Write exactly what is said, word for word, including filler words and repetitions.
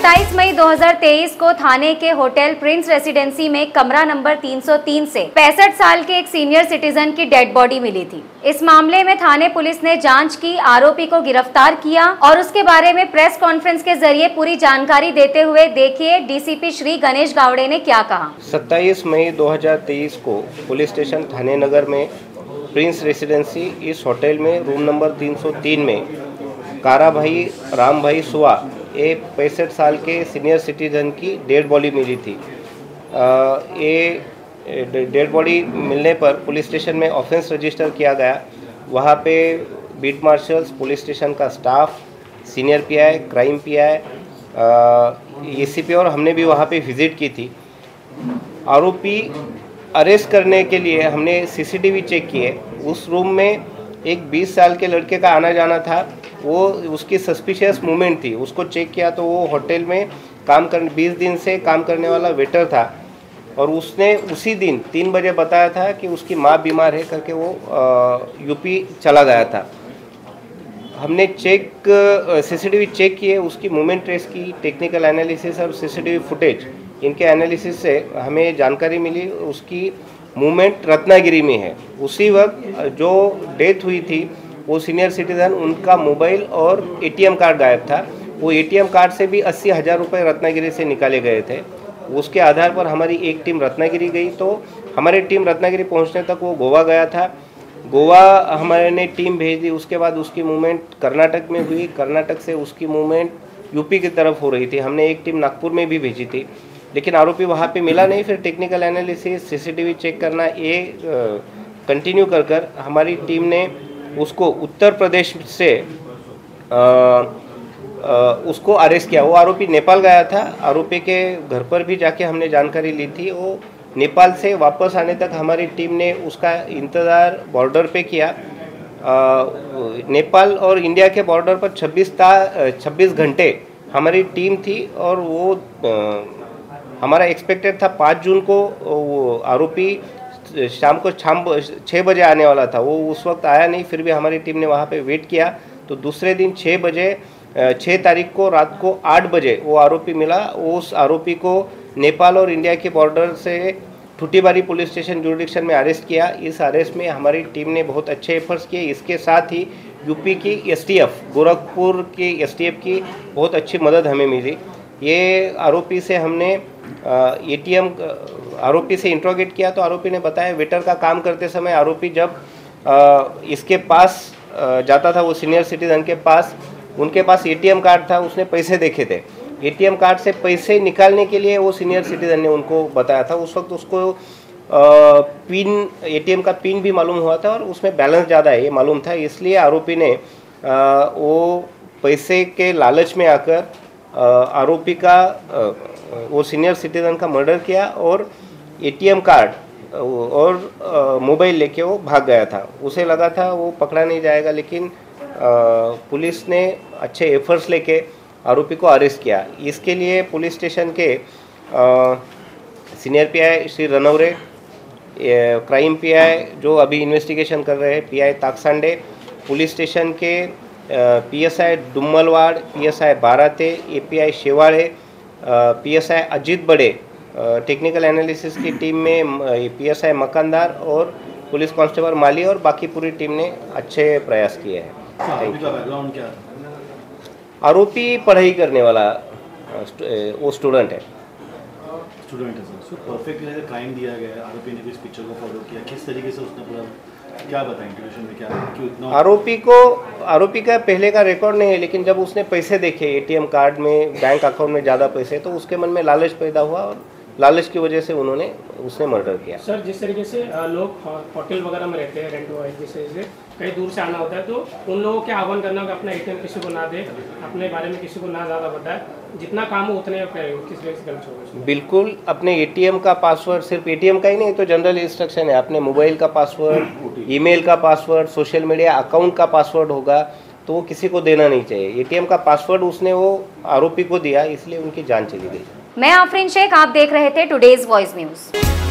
सत्ताईस मई दो हज़ार तेईस को थाने के होटल प्रिंस रेसिडेंसी में कमरा नंबर तीन सौ तीन से पैंसठ साल के एक सीनियर सिटीजन की डेड बॉडी मिली थी। इस मामले में थाने पुलिस ने जांच की, आरोपी को गिरफ्तार किया और उसके बारे में प्रेस कॉन्फ्रेंस के जरिए पूरी जानकारी देते हुए देखिए डीसीपी श्री गणेश गावड़े ने क्या कहा। सत्ताईस मई दो हज़ार तेईस को पुलिस स्टेशन थाने नगर में प्रिंस रेसिडेंसी इस होटल में रूम नंबर तीन सौ तीन में कारा भाई राम भाई सुआ एक पैंसठ साल के सीनियर सिटीजन की डेड बॉडी मिली थी। आ, ये डेड बॉडी मिलने पर पुलिस स्टेशन में ऑफेंस रजिस्टर किया गया। वहाँ पे बीट मार्शल्स, पुलिस स्टेशन का staff, senior PI, crime PI, ACP और हमने भी वहाँ पे विजिट की थी। आरोपी अरेस्ट करने के लिए हमने सीसीटीवी चेक किए। उस रूम में एक बीस साल के लड़के का आना जाना था। वो उसकी सस्पिशियस मूवमेंट थी, उसको चेक किया तो वो होटल में काम कर बीस दिन से काम करने वाला वेटर था और उसने उसी दिन तीन बजे बताया था कि उसकी माँ बीमार है करके वो यूपी चला गया था। हमने चेक सीसीटीवी चेक किए, उसकी मूवमेंट ट्रेस की, टेक्निकल एनालिसिस और सीसीटीवी फुटेज इनके एनालिसिस से हमें जानकारी मिली उसकी मूवमेंट रत्नागिरी में है। उसी वक्त जो डेथ हुई थी वो सीनियर सिटीजन, उनका मोबाइल और एटीएम कार्ड गायब था। वो एटीएम कार्ड से भी अस्सी हज़ार रुपये रत्नागिरी से निकाले गए थे। उसके आधार पर हमारी एक टीम रत्नागिरी गई तो हमारी टीम रत्नागिरी पहुंचने तक वो गोवा गया था। गोवा हमारे ने टीम भेज दी। उसके बाद उसकी मूवमेंट कर्नाटक में हुई, कर्नाटक से उसकी मूवमेंट यूपी की तरफ हो रही थी। हमने एक टीम नागपुर में भी भेजी थी, लेकिन आरोपी वहाँ पे मिला नहीं। फिर टेक्निकल एनालिसिस, सीसीटीवी चेक करना ये कंटिन्यू कर कर हमारी टीम ने उसको उत्तर प्रदेश से आ, आ, उसको अरेस्ट किया। वो आरोपी नेपाल गया था। आरोपी के घर पर भी जाके हमने जानकारी ली थी। वो नेपाल से वापस आने तक हमारी टीम ने उसका इंतज़ार बॉर्डर पे किया। आ, नेपाल और इंडिया के बॉर्डर पर छब्बीस ता छब्बीस घंटे हमारी टीम थी और वो आ, हमारा एक्सपेक्टेड था पाँच जून को वो आरोपी शाम को शाम छः बजे आने वाला था। वो उस वक्त आया नहीं, फिर भी हमारी टीम ने वहाँ पे वेट किया। तो दूसरे दिन छः बजे छः तारीख को रात को आठ बजे वो आरोपी मिला। उस आरोपी को नेपाल और इंडिया के बॉर्डर से ठुटीबारी पुलिस स्टेशन जुरिडिक्शन में अरेस्ट किया। इस अरेस्ट में हमारी टीम ने बहुत अच्छे एफर्ट्स किए। इसके साथ ही यूपी की एसटीएफ, गोरखपुर की एसटीएफ की बहुत अच्छी मदद हमें मिली। ये आरोपी से हमने एटीएम आरोपी से इंट्रोगेट किया तो आरोपी ने बताया वेटर का काम करते समय आरोपी जब आ, इसके पास आ, जाता था, वो सीनियर सिटीजन के पास, उनके पास एटीएम कार्ड था, उसने पैसे देखे थे। एटीएम कार्ड से पैसे निकालने के लिए वो सीनियर सिटीजन ने उनको बताया था। उस वक्त उसको आ, पिन एटीएम का पिन भी मालूम हुआ था और उसमें बैलेंस ज़्यादा है ये मालूम था। इसलिए आरोपी ने आ, वो पैसे के लालच में आकर आरोपी का आ, वो सीनियर सिटीजन का मर्डर किया और एटीएम कार्ड और मोबाइल लेके वो भाग गया था। उसे लगा था वो पकड़ा नहीं जाएगा, लेकिन आ, पुलिस ने अच्छे एफर्ट्स लेके आरोपी को अरेस्ट किया। इसके लिए पुलिस स्टेशन के आ, senior PI Shri Ranaure, crime PI जो अभी इन्वेस्टिगेशन कर रहे हैं पीआई ताकसांडे, पुलिस स्टेशन के PSI Dummalwad, PSI Barate, API Shewade, PSI Ajit Bade, technical analysis की टीम में पीएसआई मकानदार और पुलिस कांस्टेबल माली और बाकी पूरी टीम ने अच्छे प्रयास किए हैं। आरोपी का बैकग्राउंड क्या है? आरोपी पढ़ाई करने वाला वो स्टूडेंट है। स्टूडेंट है सर। सो परफेक्टली क्राइम दिया गया है, आरोपी ने भी इस पिक्चर को फॉलो किया, किस तरीके से उसने पूरा क्या बताया इंट्रोडक्शन में क्या है? क्यों इतना आरोपी को आरोपी का पहले का रिकॉर्ड नहीं है, लेकिन जब उसने पैसे देखे एटीएम कार्ड में, बैंक अकाउंट में ज़्यादा पैसे, तो उसके मन में लालच पैदा हुआ और लालच की वजह से उन्होंने उसने मर्डर किया। सर, जिस तरीके से लोग होटल वगैरह में रहते हैं रेंट वाइज, जैसे कहीं दूर से आना होता है, तो उन लोगों के आह्वान करना कि अपना एटीएम किसी को ना दे, अपने बारे में किसी को ना ज़्यादा बताए, जितना काम हो उतने किस तरह से करना चाहिए? बिल्कुल, अपने एटीएम का पासवर्ड, सिर्फ एटीएम का ही नहीं तो जनरल इंस्ट्रक्शन है, अपने मोबाइल का पासवर्ड, ईमेल का पासवर्ड, सोशल मीडिया अकाउंट का पासवर्ड होगा तो वो किसी को देना नहीं चाहिए। एटीएम का पासवर्ड उसने वो आरोपी को दिया, इसलिए उनकी जान चली गई। मैं आफरीन शेख, आप देख रहे थे टुडेज वॉइस न्यूज।